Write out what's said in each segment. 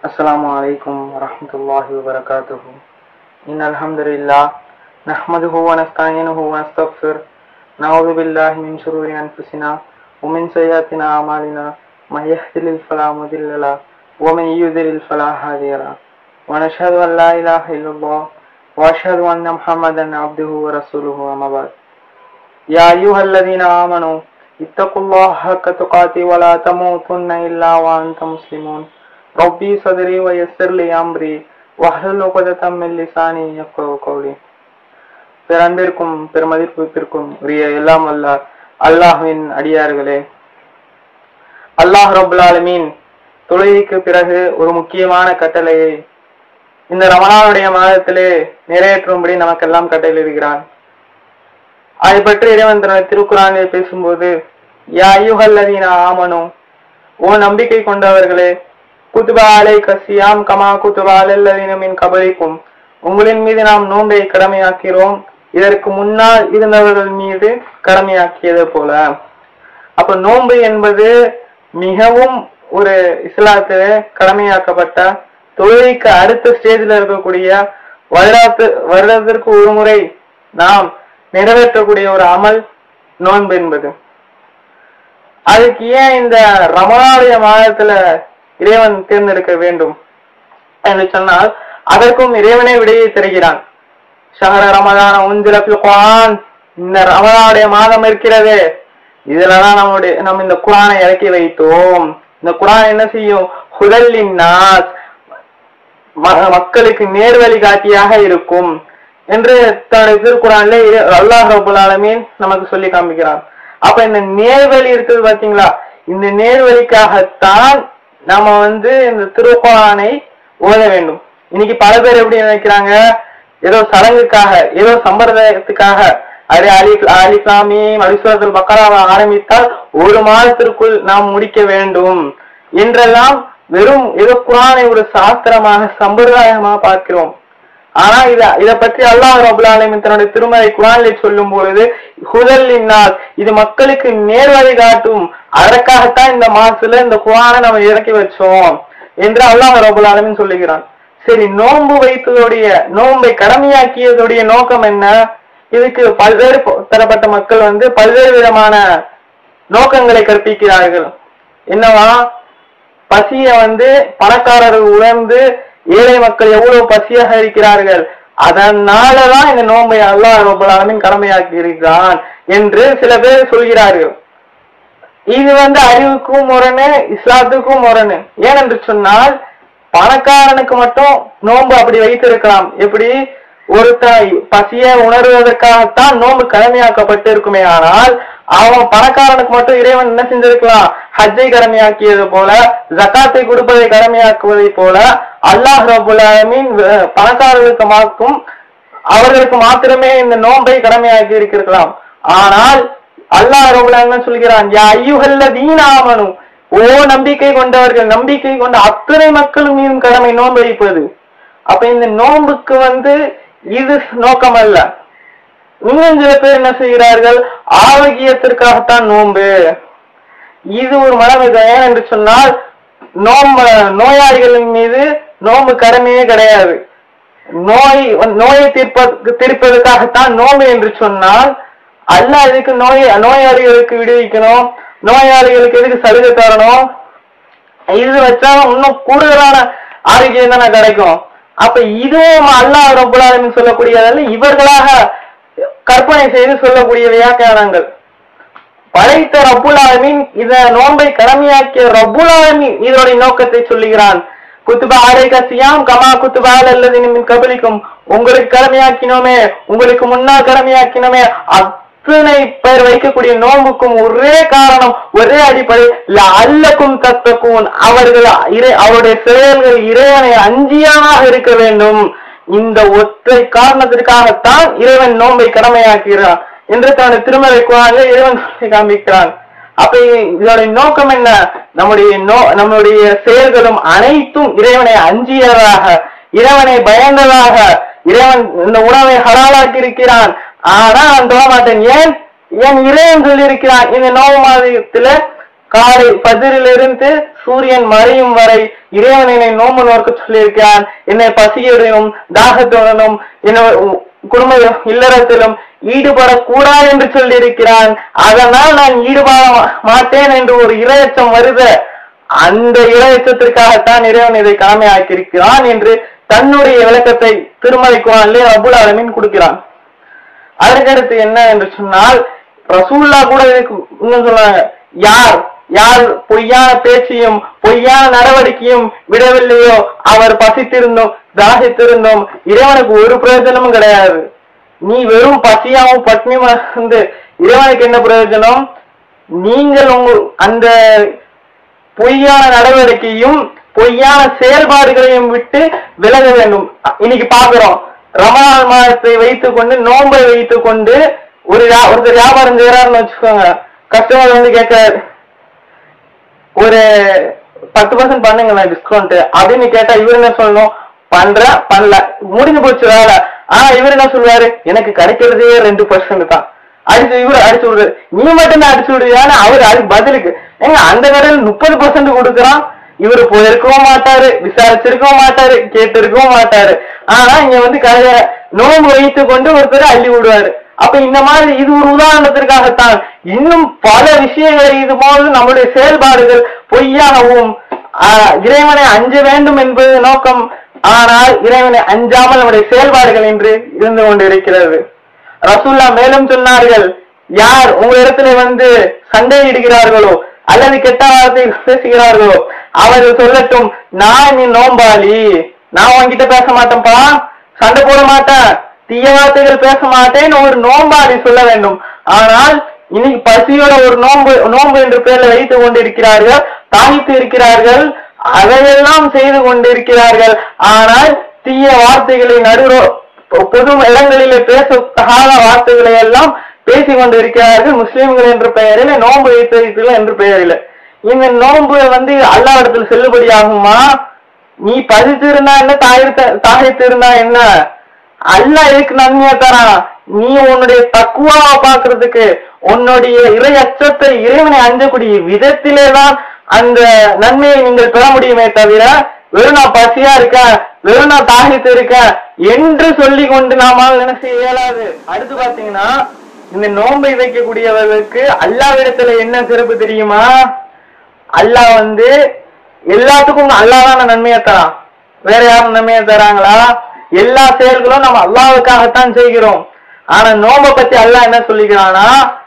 السلام عليكم ورحمة الله وبركاته. إن الحمد لله نحمده ونستعينه ونستغفر نعوذ بالله من شرور أنفسنا ومن سيئات أعمالنا من يهده فلا مضل له ومن يضلل فلا هادي له ونشهد أن لا إله إلا الله وأشهد أن محمدا عبده ورسوله أما بعد. يا أيها الذين آمنوا اتقوا الله حق تقاته ولا تموتن إلا وأنتم مسلمون. ربي صدري ويسر لي أمري واحلل عقدة من لساني يفقهوا قولي. பேரன்பிற்கும் பெருமதிப்பிற்கும் உரிய எல்லாம் அல்ல அல்லாஹ்வின் அடியார்களே, அல்லாஹ் ரப்புல் ஆலமீன் தொழுகைக்கு பிறகு ஒரு முக்கியமான கட்டளையை இந்த ரமலானுடைய மாதத்திலே நிறைவேற்றும்படி நமக்கெல்லாம் கட்டளையிடுகிறான். அதை பற்றி இறைவன் திருக்குரானில் பேசும்போது, யா அய்யுஹல்லதீன ஆமனு, ஓ நம்பிக்கை கொண்டவர்களே, குதுபா அலைக ஸியாம் கமா குதுபா அலல்லதீன மின் கபலிக்கும், உங்களின் மீது நாம் நோன்பை கடமையாக்கிறோம் இதற்கு முன்னால் இருந்தவர்கள் மீது கடமையாக்கியது போல. அப்ப நோன்பு என்பது மிகவும் ஒரு இஸ்லாத்திலே கடமையாக்கப்பட்ட தொழுகைக்கு அடுத்த ஸ்டேஜில் இருக்கக்கூடிய வருடத்திற்கு ஒரு முறை நாம் நிறைவேற்றக்கூடிய ஒரு அமல் நோன்பு என்பது. அதுக்கு ஏன் இந்த ரமலானுடைய மாதத்துல இறைவன் தேர்ந்தெடுக்க வேண்டும் என்று சொன்னால், அதற்கும் இறைவனே விடையை தருகிறான். ஷஹர ரமலான உன்சில ஃபில் குர்ஆன், இந்த ரமலானுடைய மாதம் இருக்கிறது, இதுலதான் நம்ம இந்த குர்ஆனை இறக்கி வைத்தோம். இந்த குர்ஆன் என்ன செய்யும்? ஹுதல் லின்னாஸ், மக்களுக்கு நேர்வழி காட்டியாக இருக்கும் என்று தன்னுடைய திருக்குர்ஆனிலே அல்லாஹ் ரப்புல் ஆலமீன் நமக்கு சொல்லி காண்பிக்கிறான். அப்ப இந்த நேர்வழி இருக்குது பாத்தீங்களா, இந்த நேர்வழிக்காகத்தான் நாம இந்த திருக்குர்ஆனை ஓத வேண்டும். இன்னைக்கு பல பேர் எப்படி நினைக்கிறாங்க, ஏதோ சடங்குக்காக, ஏதோ சம்பிரதாயத்துக்காக, அலிஸ்லாமியும் பக்கராவை ஆரம்பித்தால் ஒரு மாதத்திற்குள் நாம் முடிக்க வேண்டும் என்றெல்லாம் வெறும் ஏதோ குர்ஆனை ஒரு சாஸ்திரமாக சம்பிரதாயமாக பார்க்கிறோம். ஆனா இதை பற்றி அல்லாஹ் ரப்புல் ஆலமீன் தன்னுடைய திருமறை குர்ஆனிலே சொல்லும் பொழுது, ஹுதல் லின்னாஸ், இது மக்களுக்கு நேர்வழி காட்டும், அதற்காகத்தான் இந்த மாசத்துல இந்த குர்ஆனை நம்ம இறக்கி வச்சோம் என்று அல்லாஹ் ரப்புல் ஆலமீன் சொல்லுகிறான். சரி, நோன்பு வைத்ததுடைய, நோன்பை கடமையாக்கியதுடைய நோக்கம் என்ன? இதுக்கு பல்வேறு தரப்பட்ட மக்கள் பல்வேறு விதமான நோக்கங்களை கற்பிக்கிறார்கள். என்னவா, பசிய பணக்காரர்கள் உணர்ந்து ஏழை மக்கள் எவ்வளவு பசியாக இருக்கிறார்கள், அதனாலதான் இந்த நோன்பை அல்லாஹ் ரப்புல் ஆலமீன் கடமையாக்கி இருக்கிறான் என்று சில பேர் சொல்கிறார்கள். இது அறிவுக்கும் முரணு, இஸ்லாத்துக்கும் முரணு. ஏனென்று சொன்னால், பணக்காரனுக்கு மட்டும் நோன்பு அப்படி வைத்திருக்கலாம். எப்படி? ஒருத்தன் பசியை உணர்வதற்காகத்தான் நோன்பு கடமையாக்கப்பட்டு இருக்குமே, ஆனால் அவன் பணக்காரனுக்கு மட்டும் இறைவன் என்ன செஞ்சிருக்கலாம்? ஹஜ்ஜை கடமையாக்கியது போல, ஜகாத்தை கொடுப்பதை கடமையாக்குவதை போல அல்லாஹ் ரப்புல் ஆலமீன் பணக்காரர்களுக்கு மாற்றும் அவர்களுக்கு மாத்திரமே இந்த நோன்பை கடமையாக்கி இருக்கலாம். ஆனால் அல்லாஹ் ரப்புல் ஆலமீன் சொல்கிறான், யா அய்யுஹல்லதீன ஆமனு, ஓ நம்பிக்கை கொண்டவர்கள், நம்பிக்கை கொண்ட அத்தனை மக்களும் மீதும் கடமை நோன்பு வைப்பது. அப்ப இந்த நோன்புக்கு இது நோக்கம் அல்ல. இன்னும் சில பேர் என்ன செய்கிறார்கள், ஆரோக்கியத்திற்காகத்தான் நோன்பு. இது ஒரு மனமிதம். ஏன் என்று சொன்னால், நோயாளிகளின் மீது நோன்பு கடமையே கிடையாது. நோயை தீர்ப்பதற்காகத்தான் நோன்பு என்று சொன்னால், அல்லாஹ் இதுக்கு நோயாளிகளுக்கு விடுவிக்கணும், நோயாளிகளுக்கு எதுக்கு சலுகை தரணும்? இது வச்சா இன்னும் கூடுதலான ஆரோக்கியம் தானே கிடைக்கும். அப்ப இதுவும் அல்லாஹ் ரப்புல் ஆலமீன் சொல்லக்கூடியதல்ல, இவர்களாக கற்பனை செய்து சொல்லக்கூடிய வியாக்கியானங்கள். படைத்த ரப்புல் ஆலமீன் இத நோன்பை கடமையாக்கிய ரப்புல் ஆலமீன் இதனுடைய நோக்கத்தை சொல்லுகிறான். குத்துபா அலைக ஸியாம் கமா குத்துபா அலல்லதீன மின் கபலிக்கும், உங்களுக்கு கடமையாக்கினோமே, உங்களுக்கு முன்னால் கடமையாக்கினோமே, அத்தனை பேர் வைக்கக்கூடிய நோன்புக்கும் ஒரே காரணம், ஒரே அடிப்படை, லஅல்லக்கும் தத்தகூன், அவருடைய செயல்கள் இறைவனை அஞ்சியமாக இருக்க வேண்டும். இந்த ஒற்றை காரணத்திற்காகத்தான் இறைவன் நோன்பை கடமையாக்குகிறான் என்று தன்னுடைய திருமறை குர்ஆனிலே இறைவன் காண்பிக்கிறான். அப்ப இதனுடைய நோக்கம் என்ன? நம்முடைய செயல்களும் அனைத்தும் இறைவனை அஞ்சியதாக, இறைவனை பயந்ததாக. இறைவன் இந்த உணவை ஹலாலாக்கி இருக்கிறான், ஆனா நான் தொழ மாட்டேன். ஏன் இறைவன் சொல்லி இருக்கிறான், இந்த நோன்பு மாதத்துல காலை பஜ்ரிலிருந்து சூரியன் மறையும் வரை இறைவன் என்னை நோன்பு நோக்க சொல்லியிருக்கிறான். என்னை பசியுடனும் தாகத்துடனும் என்ன குடும்ப இல்லறத்திலும் ஈடுபடக்கூடாது என்று சொல்லியிருக்கிறான். அதனால் நான் ஈடுபட மாட்டேன் என்று ஒரு இரையச்சம் வருது. அந்த இரையச்சத்திற்காகத்தான் இறைவன் இதை கடமையாக்கியிருக்கிறான் என்று தன்னுடைய விளக்கத்தை திருமலை குர்ஆனிலே ரப்புல் ஆலமீன் கொடுக்கிறான். அதற்கடுத்து என்ன என்று சொன்னால், ரசூல்லா கூட இதுக்கு இன்னும் சொன்னாங்க, யார் யார் பொய்யான பேச்சையும் பொய்யான நடவடிக்கையும் விடவில்லையோ அவர் பசித்திருந்தோம் தாகித்திருந்தோம் இறைவனுக்கு ஒரு பிரயோஜனமும் கிடையாது. நீ வெறும் பசியாவும் பட்னியும் வந்து இறைவனுக்கு என்ன பிரயோஜனம்? நீங்கள் அந்த பொய்யான நடவடிக்கையும் பொய்யான செயல்பாடுகளையும் விட்டு விலக வேண்டும். இன்னைக்கு பாக்குறோம், ரமலான் மாதத்தை வைத்துக் கொண்டு நோன்பை வைத்துக் கொண்டு ஒருத்தர் வியாபாரம் செய்யறாருன்னு வச்சுக்கோங்க. கஸ்டமர் வந்து கேட்கிறாரு, ஒரு 10% பண்ணுங்களேன் டிஸ்கவுண்ட் அப்படின்னு கேட்டா இவர் என்ன சொல்லணும்? பண்ணல முடிஞ்சு போச்சு வேலை. ஆனா இவர் என்ன சொல்லுவாரு? எனக்கு கிடைக்கிறதே 2% தான். இவர் அடிச்சு விடுறாரு. நீ மட்டும் தான் அடிச்சு விடுவியான்னு அவரு அதுக்கு பதிலுக்கு, ஏங்க அந்த கடையில் 30% கொடுக்குறான். இவரு போயிருக்கவும் மாட்டாரு, விசாரிச்சிருக்கவும் மாட்டாரு, கேட்டு இருக்கவும் மாட்டாரு. ஆனா இங்க வந்து கடையில நோன்பு வைத்து கொண்டு ஒருத்தர் அள்ளி விடுவாரு. அப்ப இந்த மாதிரி இது ஒரு உதாரணத்திற்காகத்தான். இன்னும் பல விஷயங்களை இது போது நம்முடைய செயல்பாடுகள் பொய்யாகவும் இறைவனை அஞ்ச வேண்டும் என்பது நோக்கம். ஆனால் இறைவனை அஞ்சாமல் நம்முடைய செயல்பாடுகள் என்று இருந்து கொண்டிருக்கிறது. ரசூல்லா மேலும் சொன்னார்கள், யார் உங்களிடத்துல வந்து சண்டையிடுகிறார்களோ அல்லது கெட்ட வார்த்தை பேசுகிறார்களோ அவர்கள் சொல்லட்டும், நான் நீ நோம்பாளி, நான் உன்கிட்ட பேச மாட்டேன்ப்பா, சண்டை போட மாட்டேன், தீய வார்த்தைகள் பேச மாட்டேன்னு ஒரு நோம்பாளி சொல்ல வேண்டும். ஆனால் இன்னைக்கு பசியோட ஒரு நோன்பு என்று பெயர்ல வைத்துக் கொண்டிருக்கிறார்கள், தாகித்து இருக்கிறார்கள், அதையெல்லாம் செய்து கொண்டிருக்கிறார்கள். ஆனால் தீய வார்த்தைகளை பொது இடங்களிலே பேசத்தகாத வார்த்தைகளை எல்லாம் பேசிக் கொண்டிருக்கிறார்கள். முஸ்லிம்கள் என்ற பெயரில் நோன்பு வைத்திருக்கிறீர்கள் என்ற பெயரில். இந்த நோன்பு வந்து அல்லாஹ்விடத்தில் செல்லுபடியாகுமா? நீ பசித்திருந்தா என்ன, தாகித்து இருந்தா என்ன? அல்லாஹ் எதுக்கு நன்மையா தரான்? நீ உன்னுடைய தக்குவாவை பாக்குறதுக்கு, உன்னுடைய இறை அச்சத்தை இறைவனை அஞ்சக்கூடிய விதத்திலேதான் அந்த நன்மையை நீங்கள் பெற முடியுமே தவிர, வெறும் நான் பசியா இருக்கேன், வெறும் நான் தாகித்து இருக்கேன் என்று சொல்லி கொண்டு நாம என்ன செய்ய இயலாது. அடுத்து பாத்தீங்கன்னா, இந்த நோன்பை வைக்கக்கூடியவர்களுக்கு அல்லாஹ்விடத்துல என்ன சிறப்பு தெரியுமா? அல்லாஹ் வந்து எல்லாத்துக்கும் அல்லாஹ்தான் நன்மையை தரான். வேற யாரும் நன்மையை தராங்களா? எல்லா செயல்களும் நம்ம அல்லாஹ்வுக்காகத்தான் செய்கிறோம். ஆனா நோன்பை பத்தி அல்லாஹ் என்ன சொல்லிக்கிறானா,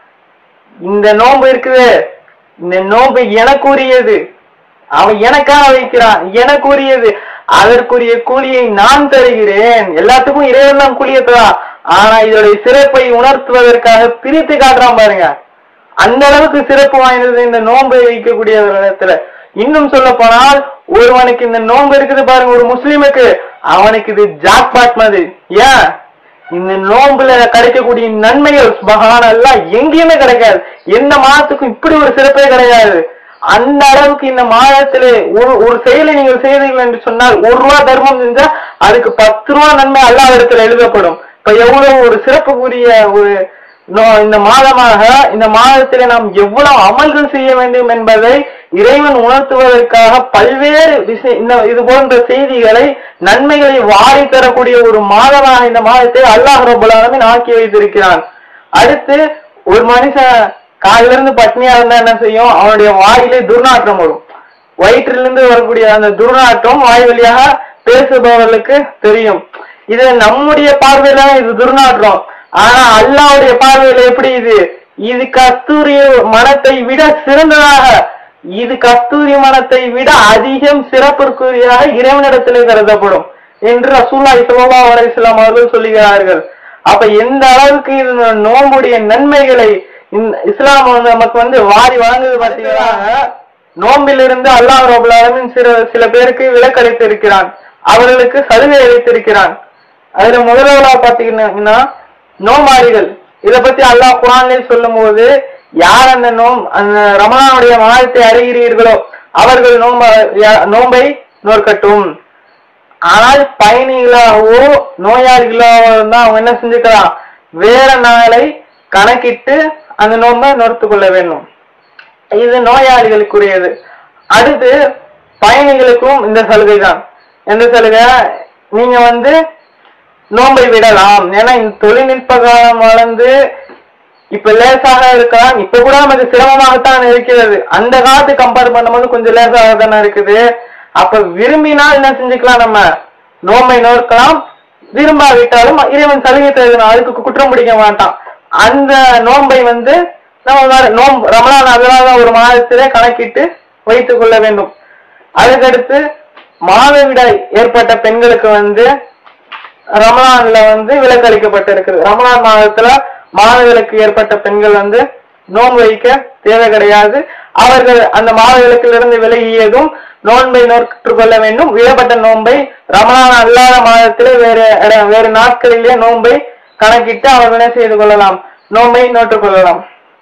இந்த நோன்பு இருக்குது, இந்த நோன்பு எனக்குரியது, அவன் எனக்காக வைக்கிறான், எனக்குரியது, அதற்குரிய கூலியை நான் தருகிறேன். எல்லாத்துக்கும் இறைவன் தான் கூலியை தரான். ஆனா இதோடைய சிறப்பை உணர்த்துவதற்காக பிரித்து காட்டுறான் பாருங்க. அந்த அளவுக்கு சிறப்பு வாய்ந்தது இந்த நோன்பை வைக்கக்கூடிய இடத்துல. இன்னும் சொல்ல போனால், ஒருவனுக்கு இந்த நோன்பு இருக்குது பாருங்க, ஒரு முஸ்லிமுக்கு, அவனுக்கு இது ஜாக்பாட் மாதிரி. ஏன்? இந்த நோன்புல கிடைக்கக்கூடிய நன்மைகள் சுப்ஹானல்லாஹ் எங்கேயுமே கிடைக்காது. எந்த மாதத்துக்கும் இப்படி ஒரு சிறப்பே கிடையாது. அந்த அளவுக்கு இந்த மாதத்திலே ஒரு செயலை நீங்கள் செய்தீர்கள் என்று சொன்னால், 1 ரூபா தர்மம் செஞ்சா அதுக்கு 10 ரூபா நன்மை அல்லாஹ்விடத்தில் எழுதப்படும். இப்ப எவ்வளவு ஒரு சிறப்புக்குரிய ஒரு இந்த மாதமாக, இந்த மாதத்திலே நாம் எவ்வளவு அமல்கள் செய்ய வேண்டும் என்பதை இறைவன் உணர்த்துவதற்காக பல்வேறு இது போன்ற செய்திகளை, நன்மைகளை வாரி தரக்கூடிய ஒரு மாதமாக இந்த மாதத்தை அல்லாஹ் ரப்பல் ஆலமீன் ஆக்கி வைத்திருக்கிறான். அடுத்து ஒரு மனுஷன் காலிலிருந்து பட்னியா இருந்தா என்ன செய்யும்? அவனுடைய வாயிலே துர்நாற்றம் வரும். வயிற்றிலிருந்து வரக்கூடிய அந்த துர்நாற்றம் வாய் வழியாக பேசுபவர்களுக்கு தெரியும். இது நம்முடைய பார்வையில இது துர்நாற்றம். ஆனா அல்லாஹ்வுடைய பார்வையில எப்படி இது கஸ்தூரி மனத்தை விட சிறந்ததாக, இது கஸ்தூரி மனத்தை விட அதிகம் சிறப்பிற்குரியதாக இறைவனிடத்திலே கருதப்படும் என்று ரசூலுல்லாஹி ஸல்லல்லாஹு அலைஹி வஸல்லம் அவர்கள் சொல்லுகிறார்கள். அப்ப எந்த அளவுக்கு இது நோன்புடைய நன்மைகளை இஸ்லாம் நமக்கு வந்து வாரி வழங்குது பார்த்தீங்கன்னா, நோம்பிலிருந்து அல்லாஹ் ரப்பல் ஆலமீன் சில பேருக்கு விலக்களித்து இருக்கிறான், அவர்களுக்கு சலுகை அளித்திருக்கிறான். அதுல முதலாவதா பாத்தீங்கன்னா நோம்பாளிகள். இதை பத்தி அல்லாஹ் குர்ஆனிலே சொல்லும் போது, யார் அந்த ரமலானுடைய மாதத்தை அறிகிறீர்களோ அவர்கள் நோம்பை நோக்கட்டும். ஆனால் பயணிகளாகவோ நோயாளிகளாகவோ தான் அவங்க என்ன செஞ்சுக்கலாம், வேற நாளை கணக்கிட்டு அந்த நோன்பை நோர்த்து கொள்ள வேண்டும். இது நோயாளிகளுக்குரியது. அடுத்து பயணிகளுக்கும் இந்த சலுகை தான். எந்த சலுகை? நீங்க நோன்பை விடலாம். ஏன்னா இந்த தொழில்நுட்ப காலம் வளர்ந்து இப்ப லேசாக இருக்கலாம். இப்ப கூட நமக்கு சிரமமாகத்தான் இருக்கிறது. அந்த காலத்து கம்பேர் பண்ணும்போது கொஞ்சம் லேசாக தானே இருக்குது. அப்ப விரும்பினால் என்ன செஞ்சுக்கலாம், நம்ம நோன்பை நோக்கலாம். விரும்பாவிட்டாலும் இறைவன் சலுகை தருகிறான், அதுக்கு குற்றம் பிடிக்க மாட்டான். அந்த நோன்பை நம்ம ரமலான் அல்லாத ஒரு மாதத்திலே கணக்கிட்டு வைத்துக் கொள்ள வேண்டும். அதுக்கடுத்து மாதவிடாய் ஏற்பட்ட பெண்களுக்கு ரமலான்ல விலக்கு அளிக்கப்பட்டிருக்கு. ரமலான் மாதத்துல மாதவிலக்கு ஏற்பட்ட பெண்கள் நோன்பு வைக்க தேவை கிடையாது. அவர்கள் அந்த மாதவிலக்கிலிருந்து விலகியதும் நோன்பை நோற்றுக் கொள்ள வேண்டும். விடப்பட்ட நோன்பை ரமலான் அல்லாத மாதத்திலே வேறு நாட்களிலே நோன்பை கணக்கிட்டு அவர்களே செய்து கொள்ளலாம், நோன்பை நோற்றுக் கொள்ளலாம்.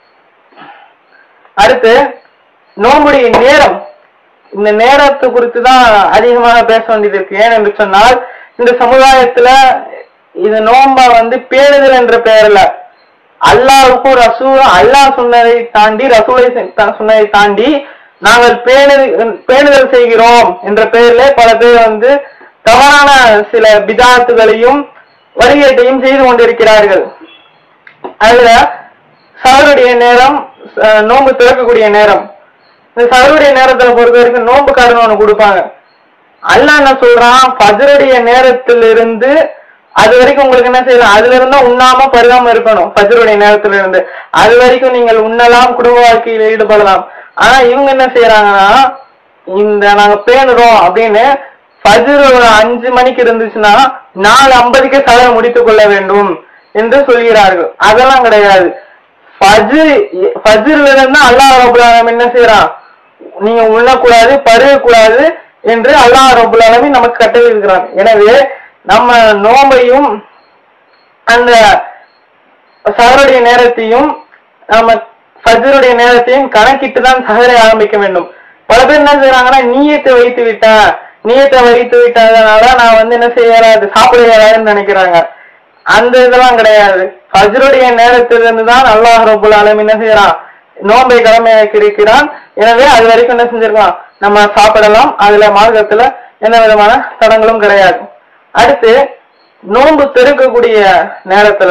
அடுத்து நோன்புடைய நேரம். இந்த நேரத்தை குறித்து தான் அதிகமாக பேச வேண்டியது இருக்கு. ஏன் என்று சொன்னால், இந்த சமுதாயத்துல இது நோன்ப பேணுதல் என்ற பெயர்ல அல்லாஹ்வுக்கும் அல்லாஹ் சொன்னதை தாண்டி ரசூலை சொன்னதை தாண்டி நாங்கள் பேணுதல் செய்கிறோம் என்ற பெயர்ல பல பேர் தவறான சில பிதாத்துகளையும் வழிகேட்டையும் செய்து கொண்டிருக்கிறார்கள். அதுல சஹருடைய நேரம், நோன்பு திறக்கக்கூடிய நேரம். இந்த சஹருடைய நேரத்துல பொறுத்த வரைக்கும் நோன்பு காரணம் ஒண்ணு கொடுப்பாங்க. அல்லாஹ் என்ன சொல்றான், ஃபஜ்ருடைய நேரத்திலிருந்து அது வரைக்கும் உங்களுக்கு என்ன செய்யலாம், அதுல இருந்தா உண்ணாம பருகாம இருக்கணும். ஃபஜ்ருடைய நேரத்துல இருந்து அது வரைக்கும் நீங்கள் உண்ணலாம், குடும்ப வாழ்க்கையில் ஈடுபடலாம். ஆனா இவங்க என்ன செய்யறாங்கன்னா, நாங்க பேணுறோம் அப்படின்னு ஃபஜ்ர் 5 மணிக்கு இருந்துச்சுன்னா 4:50க்கே சஹரை முடித்துக் கொள்ள வேண்டும் என்று சொல்கிறார்கள். அதெல்லாம் கிடையாது. ஃபஜ்ர்ல இருந்தா அல்லாஹ் ரப்பல் ஆலமீன் என்ன செய்யறான், நீங்க உண்ணக்கூடாது, பருகக்கூடாது என்று அல்லாஹ் ரப்பல் ஆலமீன் நமக்கு கட்டளை இருக்கிறான். எனவே நம்ம நோம்பையும் அந்த சஹருடைய நேரத்தையும் நம்ம ஃபஜ்ருடைய நேரத்தையும் கணக்கிட்டு தான் சஹரை ஆரம்பிக்க வேண்டும். பல பேர் என்ன செய்யறாங்கன்னா, நீயத்தை வைத்து விட்டதுனால நான் என்ன செய்யறாது, சாப்பிட இயலாதுன்னு நினைக்கிறாங்க. அந்த இதெல்லாம் கிடையாது. ஃபஜ்ருடைய நேரத்திலிருந்து தான் அல்லாஹ் ரப்பல் ஆலமீன் என்ன செய்யறான், நோன்பை கடமையாக்கி இருக்கிறான். எனவே அது வரைக்கும் என்ன செஞ்சிருக்கலாம், நம்ம சாப்பிடலாம். அதுல மார்க்கத்துல எந்த விதமான தடங்களும் கிடையாது. அடுத்து நோன்பு திறக்கக்கூடிய நேரத்துல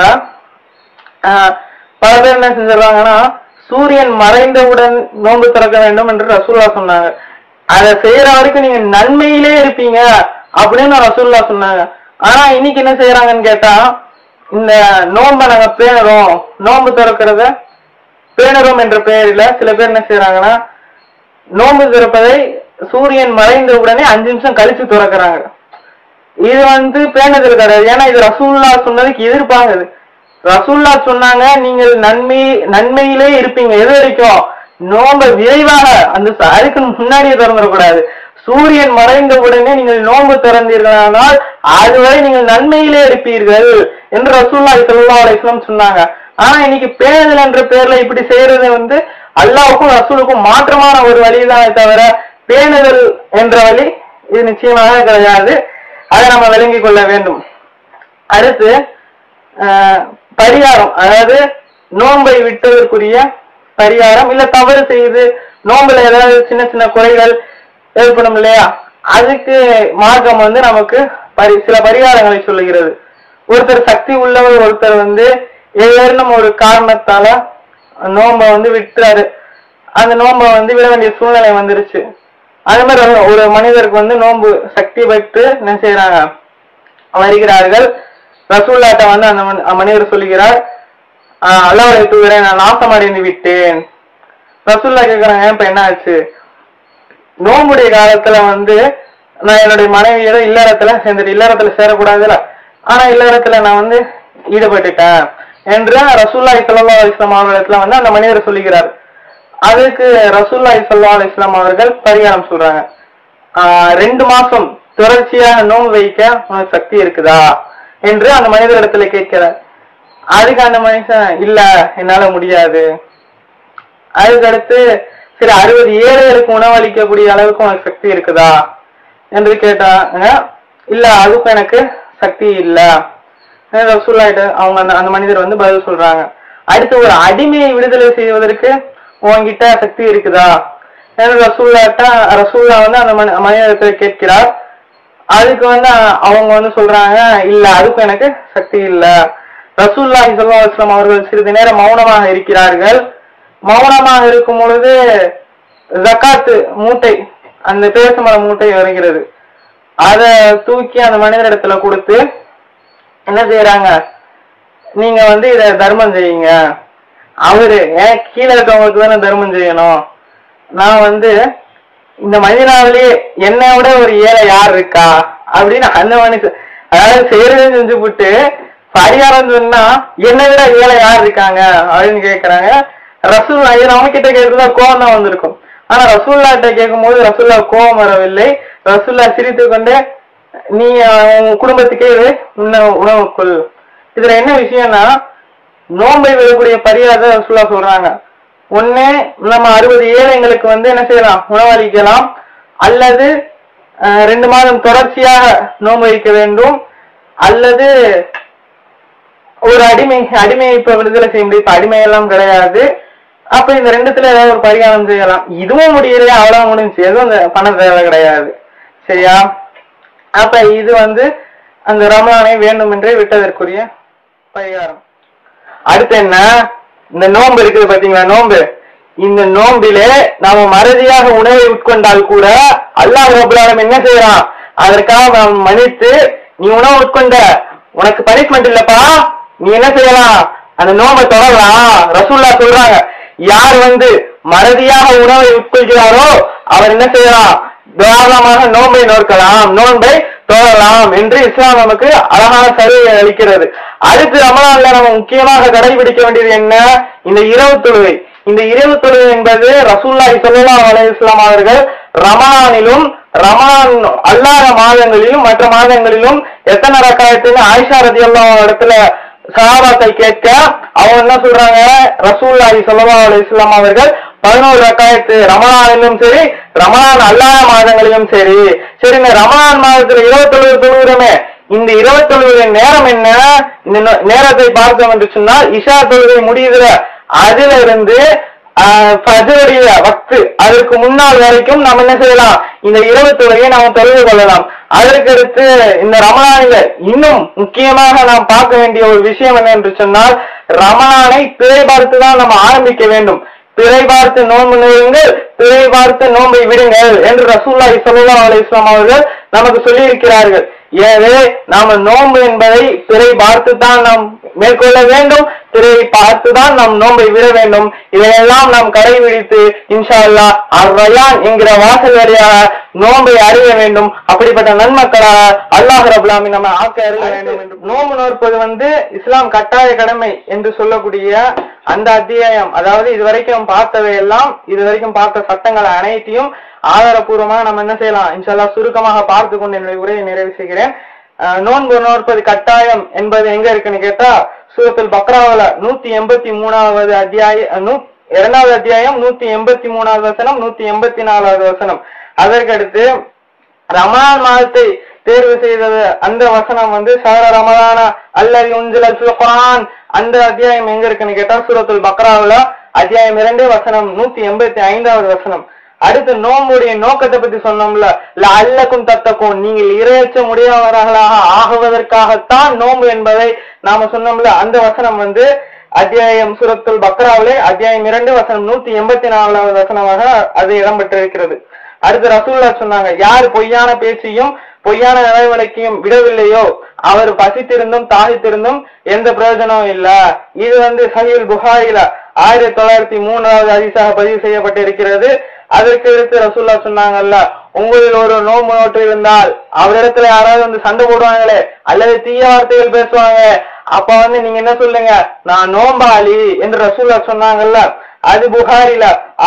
பல பேர் என்ன செஞ்சிருவாங்கன்னா, சூரியன் மறைந்தவுடன் நோன்பு திறக்க வேண்டும் என்று ரசூலுல்லாஹ் சொன்னாங்க. அதை செய்யற வரைக்கும் நீங்க நன்மையிலே இருப்பீங்க அப்படின்னு ரசூலுல்லாஹ் சொன்னாங்க. ஆனா இன்னைக்கு என்ன செய்யறாங்கன்னு கேட்டா, இந்த நோன்பை நாங்க பேணுறோம், நோன்பு திறக்கிறத பேணுறோம் என்ற பெயரில சில பேர் என்ன செய்யறாங்கன்னா, நோன்பு திறப்பதை சூரியன் மறைந்த உடனே 5 நிமிஷம் கழிச்சு திறக்கிறாங்க. இது பேணுதல் கிடையாது. ஏன்னா இது ரசூலுல்லாஹ் சொன்னதுக்கு எதிர்ப்பாகுது. ரசூலுல்லாஹ் சொன்னாங்க, நீங்கள் நன்மையிலே இருப்பீங்க. எது வரைக்கும், நோன்பை விரைவாக அதுக்கு முன்னாடியே திறந்துடக்கூடாது. சூரியன் மறைந்த உடனே நீங்கள் நோன்பு திறந்தீர்களானால் அதுவரை நீங்கள் நன்மையிலே இருப்பீர்கள் என்று ரசூலுல்லாஹி ஸல்லல்லாஹு அலைஹி வஸல்லம் சொன்னாங்க. ஆனா இன்னைக்கு பேணுதல் என்ற பேர்ல இப்படி செய்யறது அல்லாஹ்வுக்கும் ரசூலுக்கும் மாற்றமான ஒரு வழிதானே தவிர பேணுதல் என்ற வழி இது நிச்சயமாக கிடையாது. அதை நம்ம விளங்கிக் கொள்ள வேண்டும். அடுத்து பரிகாரம், அதாவது நோன்பை விட்டதற்குரிய பரிகாரம். இல்ல தவறு செய்து நோன்புல ஏதாவது சின்ன சின்ன குறைகள் ஏற்படும் இல்லையா, அதுக்கு மார்க்கம் நமக்கு சில பரிகாரங்களை சொல்லுகிறது. ஒருத்தர் சக்தி உள்ளவர், ஒருத்தர் ஏதேனும் ஒரு காரணத்தால நோன்பை விட்டுறாரு, அந்த நோன்பை விட வேண்டிய சூழ்நிலை வந்துருச்சு. அதே மாதிரி ஒரு மனிதருக்கு நோன்பு சக்தி பெற்று என்ன செய்யறாங்க, வருகிறார்கள். ரசூலுல்லாஹ்ட்ட அந்த மனிதர் சொல்லுகிறார், அல்லாஹ்வை தூதரே, நான் நாசமடைந்து விட்டேன். ரசூலுல்லாஹ் கேட்கிறாங்க, இப்ப என்ன ஆச்சு? நோம்புடைய காலத்துல நான் என்னுடைய மனைவியோட இல்லறத்துல சேர்ந்துட்டு, இல்லறத்துல சேரக்கூடாதுல, ஆனா இல்லறத்துல நான் ஈடுபட்டுட்டேன் என்று ரசூலுல்லாஹி ஸல்லல்லாஹு அலைஹி வஸல்லம் அவர்களிடத்துல அந்த மனிதர் சொல்லுகிறார். அதுக்கு ரசூலுல்லாஹி ஸல்லல்லாஹு அலைஹி வஸல்லம் அவர்கள் பரிகாரம் சொல்றாங்க. 2 மாசம் தொடர்ச்சியாக நோன்பு வைக்க உனக்கு சக்தி இருக்குதா என்று அந்த மனிதரிடத்துல கேட்கிறார். அதுக்கு அந்த மனுஷன், இல்ல என்னால முடியாது. அதுக்கடுத்து சரி 60 ஏழைகளுக்கு உணவளிக்கக்கூடிய அளவுக்கு உனக்கு சக்தி இருக்குதா என்று கேட்டாங்க. இல்ல அதுக்கும் எனக்கு சக்தி இல்ல ரசூலுல்லாஹ்ட்ட அவங்க அந்த மனிதர் பதில் சொல்றாங்க. அடுத்து ஒரு அடிமையை விடுதலை செய்வதற்கு உன்கிட்ட சக்தி இருக்குதா ரசூல்லா வந்து அந்த மனிதத்தை கேட்கிறார். அதுக்கு வந்து அவங்க வந்து சொல்றாங்க, இல்ல அதுக்கும் எனக்கு சக்தி இல்ல. ரசூலுல்லாஹி ஸல்லல்லாஹு அலைஹி வஸல்லம் அவர்கள் சிறிது நேரம் மௌனமாக இருக்கிறார்கள். மௌனமாக இருக்கும் பொழுது ஜகாத்து மூட்டை, அந்த பேசமர மூட்டை வருகிறது. அதை தூக்கி அந்த மனிதரிடத்துல கொடுத்து என்ன செய்யறாங்க, நீங்க வந்து இத தர்மம் செய்யுங்க. அவரு கீழே இருக்கவங்களுக்கு தானே தர்மம் செய்யணும். நான் வந்து இந்த மதினாவிலேயே என்னை விட ஒரு ஏழை யார் இருக்கா அப்படின்னு அந்த மனுஷன், அதாவது செய்யறதுன்னு செஞ்சு விட்டு பரிகாரம் சொன்னா என்னை விட ஏழை யார் இருக்காங்க அப்படின்னு கேட்கறாங்க. ரசூல்லா இது நம்ம கிட்ட கேட்கறதா கோபம் தான் வந்திருக்கும். ஆனா ரசூல்லாட்ட கேட்கும் போது ரசூல்லா கோபம் வரவில்லை. ரசூல்லா சிரித்து கொண்டு, நீ உன் குடும்பத்துக்கே உணவுக்குள். இதுல என்ன விஷயம்னா, நோன்பை விடக்கூடிய பரிகாரத்தை ரசூல்லா சொல்றாங்க. ஒண்ணு, நம்ம 60 ஏழைங்களுக்கு வந்து என்ன செய்யலாம், உணவளிக்கலாம். அல்லது 2 மாதம் தொடர்ச்சியாக நோன்பு வைக்க வேண்டும். அல்லது ஒரு அடிமையை இப்ப விடுதலை செய்ய முடியும். இப்ப அடிமையெல்லாம் கிடையாது. அப்ப இந்த 2த்துல ஏதாவது ஒரு பரிகாரம் செய்யலாம். இதுவும் முடியலையா, அவ்வளவு முடிஞ்சு, எதுவும் அந்த பணம் தேவை கிடையாது. சரியா? அப்ப இது வந்து அந்த ரமலானை வேண்டும் என்றே விட்டதற்குரிய பரிகாரம். அடுத்து என்ன, இந்த நோன்பு இருக்குது பாத்தீங்களா, நோன்பு. இந்த நோம்பிலே நாம மறதியாக உணவை உட்கொண்டால் கூட அல்லாஹ் ரப்பல் ஆலமீன் என்ன செய்யறான், அதற்காக நாம் மன்னித்து, நீ உணவு உட்கொண்ட, உனக்கு பனிஷ்மெண்ட் இல்லப்பா, நீ என்ன செய்யலாம், அந்த நோம்பை தொடரலாம். ரசூலுல்லாஹ் சொல்றாங்க, யார் வந்து மறதியாக உணவை உட்கொள்கிறாரோ அவர் என்ன செய்யலாம், தாராளமாக நோன்பை நோக்கலாம், நோன்பை தொடரலாம் என்று இஸ்லாம் நமக்கு அழகான சலுகை அளிக்கிறது. அடுத்து ரமலான்ல நம்ம முக்கியமாக கடைபிடிக்க வேண்டியது என்ன, இந்த இரவு தொழுகை. இந்த இரவு தொழுகை என்பது ரசூலுல்லாஹி ஸல்லல்லாஹு அலைஹி வஸல்லம் அவர்கள் ரமலானிலும் ரமலான் அல்லாத மாதங்களிலும் மற்ற மாதங்களிலும் எத்தனை ரக்காயத்துன்னு ஆயிஷா ரலியல்லாஹு அன்ஹா இடத்துல சஹாபாக்கள் கேட்க, அவங்க என்ன சொல்றாங்க, ரசூலுல்லாஹி ஸல்லல்லாஹு அலைஹி வஸல்லம் அவர்கள் 11 ரக்காயத்து ரமலானிலும் சரி ரமலான் அல்லாத மாதங்களிலும் சரி. சரி, இந்த ரமலான் மாதத்துல 27 தொழுகிறோமே, இந்த 27 நேரம் என்ன, இந்த நேரத்தை பார்த்தோம் என்று சொன்னால் இஷா தொழுகை முடியுதுல, அதுல இருந்து ஃபஜ்ருடைய வக்து அதற்கு முன்னால் வரைக்கும் நாம் என்ன செய்யலாம், இந்த இரவு தொழுகையை நாம் தொழுது கொள்ளலாம். அதற்கடுத்து இந்த ரமலானில இன்னும் முக்கியமாக நாம் பார்க்க வேண்டிய ஒரு விஷயம் என்ன என்று சொன்னால், ரமலானை பிறை பார்த்துதான் நம்ம ஆரம்பிக்க வேண்டும். பிறை பார்த்து நோன்பு நோயுங்கள், பிறை பார்த்து நோன்பை விடுங்கள் என்று ரசூலுல்லாஹி ஸல்லல்லாஹு அலைஹி வஸல்லம் அவர்கள் நமக்கு சொல்லி இருக்கிறார்கள். எனவே நாம நோன்பு என்பதை பிறை பார்த்துதான் நாம் மேற்கொள்ள வேண்டும், பிறை பார்த்துதான் நாம் நோன்பை விட வேண்டும். இதையெல்லாம் நாம் கடைபிடித்து இன்ஷா அல்லாஹ் அர்-ரயான் என்கிற வாசல் வழியாக நோன்பை அறிய வேண்டும். அப்படிப்பட்ட நன்மக்களாக அல்லாஹ் ரப்பல் ஆலமீன் நம்ம ஆக்க அறிய வேண்டும். என்று நோன்பு நோற்பது வந்து இஸ்லாம் கட்டாய கடமை என்று சொல்லக்கூடிய அந்த அத்தியாயம், அதாவது இதுவரைக்கும் பார்த்தவையெல்லாம், இதுவரைக்கும் பார்த்த சட்டங்கள் அனைத்தையும் ஆதாரபூர்வமாக நம்ம என்ன செய்யலாம், இன்ஷா அல்லாஹ் சுருக்கமாக பார்த்து கொண்டு என்னுடைய உரையை நிறைவு செய்கிறேன். நோன்பு நோற்பது கட்டாயம் என்பது எங்க இருக்குன்னு கேட்டா, சூரத்துல் பக்ராவுல 183வது அத்தியாயம் 2வது அத்தியாயம் 183வது வசனம் 184வது வசனம். அதற்கடுத்து ரமலான் மாதத்தை தேர்வு செய்தது அந்த வசனம் வந்து ஷஹர ரமலான அல்லதி உன்சிலல் ஃபில் குர்ஆன், அந்த அத்தியாயம் எங்க இருக்குன்னு கேட்டா சூரத்துல் பக்ராவுல அத்தியாயம் 2 வசனம் 185வது வசனம். அடுத்து நோம்புடைய நோக்கத்தை பத்தி சொன்னோம்ல, லஅல்லக்கும் தத்தக்கும், நீங்கள் இரையச்சம் உடையவர்களாக ஆகுவதற்காகத்தான் நோம்பு என்பதை நாம சொன்னோம்ல, அந்த வசனம் வந்து அத்தியாயம் சூரத்துல் பக்ராவிலே அத்தியாயம் 2 வசனம் 184வது வசனமாக அது இடம்பெற்றிருக்கிறது. அடுத்து ரசூலுல்லாஹ் சொன்னாங்க, யார் பொய்யான பேச்சையும் பொய்யான நிலைவலைக்கையும் விடவில்லையோ அவர் பசித்திருந்தும் தாகித்திருந்தும் எந்த பிரயோஜனமும் இல்ல. இது வந்து சஹீஹுல் புகாரில 1903வது ஹதீஸாக பதிவு செய்யப்பட்டிருக்கிறது. அதற்கு எடுத்து ரசூலுல்லாஹ் சொன்னாங்கல்ல, உங்களில் ஒரு நோன்பு நோட்டு இருந்தால் அவரிடத்துல யாராவது வந்து சண்டை போடுவாங்களே அல்லது தீய வார்த்தைகள் பேசுவாங்க, அப்ப வந்து நீங்க என்ன சொல்லுங்க, நான் நோம்பாளி என்று ரசூலுல்லாஹ் சொன்னாங்கல்ல, அது புகாரில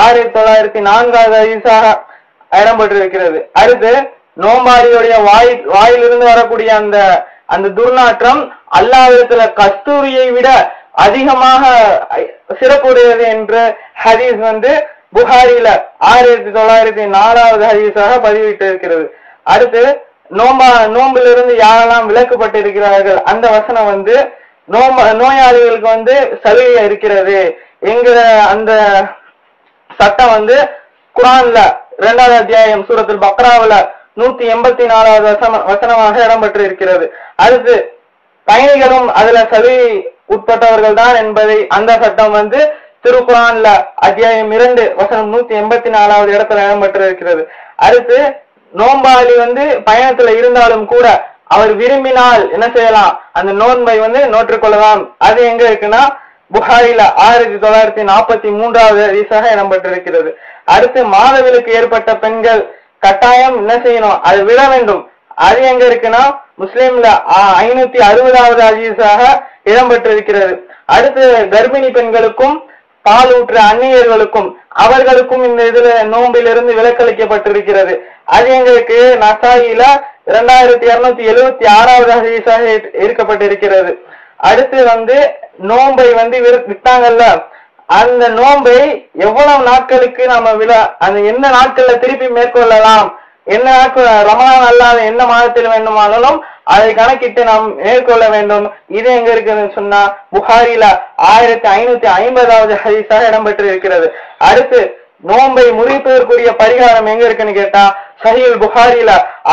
1904வது ஹதீஸாக இடம்பெற்றிருக்கிறது. அடுத்து நோம்பாளியுடைய வாயிலிருந்து வரக்கூடிய அந்த துர்நாற்றம் அல்லாஹ்விடத்துல கஸ்தூரியை விட அதிகமாக சிறப்புடையது என்று ஹதீஸ் வந்து புகாரில 1904வது ஹதீஸாக பதிவிட்டு இருக்கிறது. அடுத்து நோம்பிலிருந்து யாரெல்லாம் விலக்கப்பட்டிருக்கிறார்கள் அந்த வசனம் வந்து நோயாளிகளுக்கு வந்து சலுகை இருக்கிறது என்கிற அந்த சட்டம் வந்து குர்ஆன்ல 2வது அத்தியாயம் சூரத்துல் பக்ராவுல 184வது வசனமாக இடம்பெற்று இருக்கிறது. அடுத்து பயணிகளும் அதுல சலுகை உட்பட்டவர்கள் தான் என்பதை அந்த சட்டம் திருக்குர்ஆன்ல அத்தியாயம் 2 வசனம் 184வது இடத்துல இடம்பெற்று இருக்கிறது. அடுத்து நோன்பாளி பயணத்துல இருந்தாலும் கூட அவர் விரும்பினால் என்ன செய்யலாம், அந்த நோன்பை நோற்றுக்கொள்ளலாம். அது எங்க இருக்குன்னா புகாரில 1943வது ஹதீஸாக இடம்பெற்றிருக்கிறது. அடுத்து மாதவிலக்கு ஏற்பட்ட பெண்கள் கட்டாயம் என்ன செய்யணும், அது விட வேண்டும். அது எங்க இருக்குன்னா முஸ்லிம்ல 560வது ஹதீஸாக இடம்பெற்றிருக்கிறது. அடுத்து கர்ப்பிணி பெண்களுக்கும் பால் ஊற்ற அந்நியர்களுக்கும் அவர்களுக்கும் இந்த இதுல நோம்பிலிருந்து விலக்களிக்கப்பட்டிருக்கிறது. அது எங்களுக்கு நசாயில 2276வது ஹதீஸாக இருக்கப்பட்டிருக்கிறது. அடுத்து நோம்பை விட்டாங்கல்ல, அந்த நோம்பை எவ்வளவு நாட்களுக்கு நாம அந்த என்ன நாட்கள்ல திருப்பி மேற்கொள்ளலாம், என்ன நாட்கள் ரமலான் அல்லாத எந்த மாதத்தில் வேண்டுமானாலும் அதை கணக்கிட்டு நாம் மேற்கொள்ள வேண்டும். இது எங்க இருக்குன்னு சொன்னா புகாரில 1550வது ஹதீஸாக இடம்பெற்று இருக்கிறது. அடுத்து நோம்பை முறிப்பதற்குரிய பரிகாரம் எங்க இருக்குன்னு கேட்டா சஹீஹ் புகாரில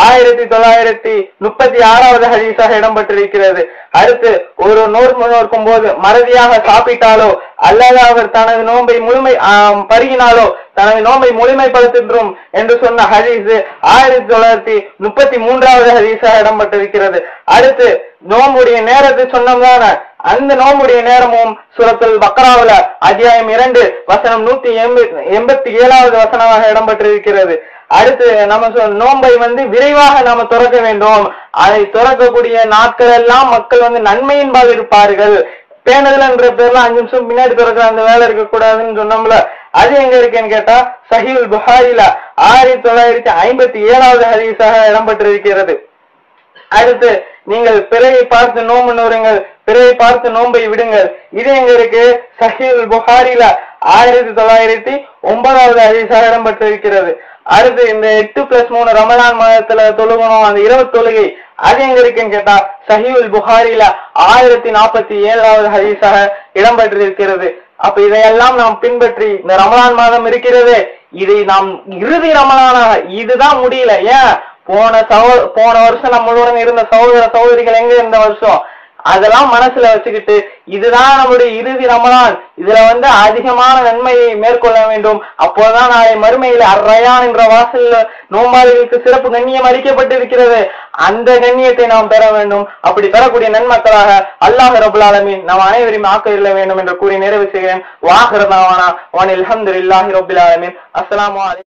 1936வது ஹதீஸாக இடம்பெற்றிருக்கிறது. அடுத்து ஒரு நோன்பு நோக்கும் போது மறதியாக சாப்பிட்டாலோ அல்லது அவர் தனது நோன்பை பருகினாலோ தனது நோன்பை முழுமைப்படுத்தும் என்று சொன்ன ஹதீஸ் 1933வது ஹதீஸாக இடம்பெற்றிருக்கிறது. அடுத்து நோம்புடைய நேரத்தை சொன்னோம்தான, அந்த நோம்புடைய நேரமும் சூரத்துல் பக்ராவுல அத்தியாயம் 2 வசனம் 187வது வசனமாக இடம்பெற்றிருக்கிறது. அடுத்து நம்ம நோம்பை விரைவாக நாம துறக்க வேண்டும். அதை துறக்கக்கூடிய நாட்கள் எல்லாம் மக்கள் நன்மையின்பால் இருப்பார்கள். பேணுதல் என்ற பேர்ல 5 நிமிஷம் பின்னாடி துறக்கிற அந்த வேலை இருக்கக்கூடாதுன்னு சொன்னோம்ல, அது எங்க இருக்குன்னு கேட்டா சஹீஹ் புகாரில 1957வது ஹதீஸாக இடம்பெற்றிருக்கிறது. அடுத்து நீங்கள் பிறையை பார்த்து நோம்பு நோருங்கள், பிறையை பார்த்து நோம்பை விடுங்கள். இது எங்க இருக்கு சஹீஹ் புகாரில 1909வது ஹதீஸாக இடம்பெற்றிருக்கிறது. அடுத்து இந்த 8+3 ரமலான் மாதத்துல தொழுகணும், அந்த 20 தொழுகை, அது எங்க இருக்குன்னு கேட்டா சஹீஹ் புகாரில 1047வது ஹதீஸாக இடம்பெற்றிருக்கிறது. அப்ப இதையெல்லாம் நாம் பின்பற்றி இந்த ரமலான் மாதம் இருக்கிறது, இதை நாம் இறுதி ரமலானாக, இதுதான் முடியல. ஏன் போன வருஷம் நம்மளுடன் இருந்த சகோதர சகோதரிகள் எங்க இருந்த வருஷம், அதெல்லாம் மனசுல வச்சுக்கிட்டு இதுதான் நம்முடைய இறுதி ரமலான், இதுல அதிகமான நன்மையை மேற்கொள்ள வேண்டும். அப்போதான் நாளை மறுமையில அர்ரயான் என்ற வாசல்ல நோம்பாளிகளுக்கு சிறப்பு கண்ணியம் அளிக்கப்பட்டிருக்கிறது. அந்த கண்ணியத்தை நாம் பெற வேண்டும். அப்படி பெறக்கூடிய நன்மக்களாக அல்லாஹ் ரப்புல் ஆலமீன் நாம் அனைவரையும் ஆக்க வேண்டும் என்று கூறி நிறைவு செய்கிறேன். வாஹிர் தஅவானா வனில் ஹம்துலில்லாஹி ரப்பில் ஆலமீன். அஸ்ஸலாமு அலைக்கும்.